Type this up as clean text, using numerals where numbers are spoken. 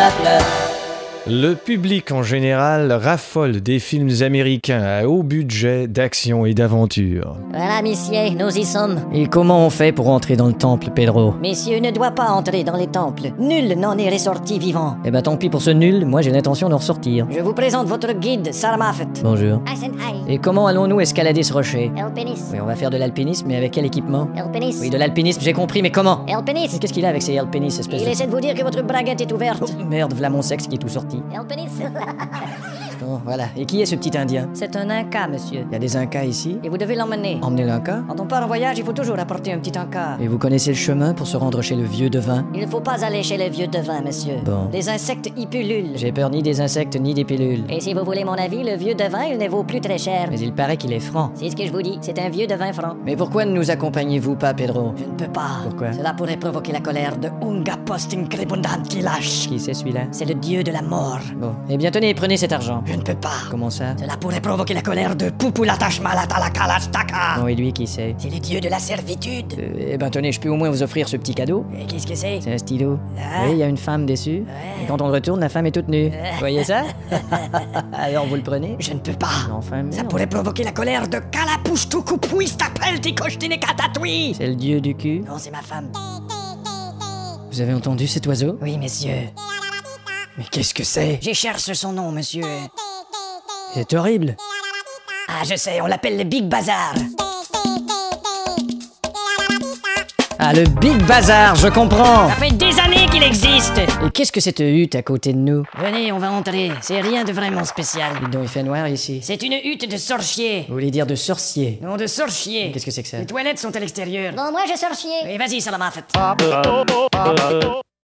peuple. Le public en général raffole des films américains à haut budget d'action et d'aventure. Voilà, messieurs, nous y sommes. Et comment on fait pour entrer dans le temple, Pedro? Messieurs ne doit pas entrer dans les temples. Nul n'en est ressorti vivant. Eh ben tant pis pour ce nul, moi j'ai l'intention d'en ressortir. Je vous présente votre guide, Sarah Moffat. Bonjour. Eisenheim. Et comment allons-nous escalader ce rocher? Alpinisme. Oui, on va faire de l'alpinisme, mais avec quel équipement? Alpinisme. Oui, de l'alpinisme, j'ai compris, mais comment? Mais Alpinisme. qu'est-ce qu'il a avec ces alpinistes, espèce Il de... essaie de vous dire que votre braguette est ouverte. Oh, merde, v'là mon sexe qui est tout sorti. Alpinisme. Bon, voilà. Et qui est ce petit Indien? C'est un Inca, monsieur. Il y a des Incas ici? Et vous devez l'emmener. Emmenez l'Inca? Quand on part en voyage, il faut toujours apporter un petit Inca. Et vous connaissez le chemin pour se rendre chez le vieux devin? Il ne faut pas aller chez les vieux devins, monsieur. Bon. Les insectes y pullulent. J'ai peur ni des insectes ni des pilules. Et si vous voulez mon avis, le vieux devin, il ne vaut plus très cher. Mais il paraît qu'il est franc. C'est ce que je vous dis, c'est un vieux devin franc. Mais pourquoi ne nous accompagnez-vous pas, Pedro? Je ne peux pas. Pourquoi? Cela pourrait provoquer la colère de Unga Posting Cribundantilash. Qui c'est celui-là? C'est le dieu de la mort. Bon. Eh bien, tenez, prenez cet argent. Je ne peux pas. Comment ça? Cela pourrait provoquer la colère de Pupulatasmalatalakalashtaka. Oh, et lui, qui c'est? C'est le dieu de la servitude. Eh ben, tenez, je peux au moins vous offrir ce petit cadeau. Et qu'est-ce que c'est? C'est un stylo. Ah. Oui, il y a une femme dessus. Ouais. Et quand on le retourne, la femme est toute nue. Vous voyez ça? Alors, vous le prenez? Je ne peux pas. Enfin, Ça merde. pourrait provoquer la colère de Kalapushtukupouistapeltikoshtinekatatui. C'est le dieu du cul. Non, c'est ma femme. Vous avez entendu cet oiseau? Oui, messieurs. Mais qu'est-ce que c'est? J'écherche son nom, monsieur. C'est horrible. Ah, je sais, on l'appelle le Big Bazar. Ah, le Big Bazar, je comprends. Ça fait des années qu'il existe. Et qu'est-ce que cette hutte à côté de nous? Venez, on va entrer. C'est rien de vraiment spécial. Dites donc, il fait noir ici. C'est une hutte de sorcier. Vous voulez dire de sorcier? Non, de sorcier. Qu'est-ce que c'est que ça? Les toilettes sont à l'extérieur. Bon, moi je sorcier. Et vas-y, Salamafet.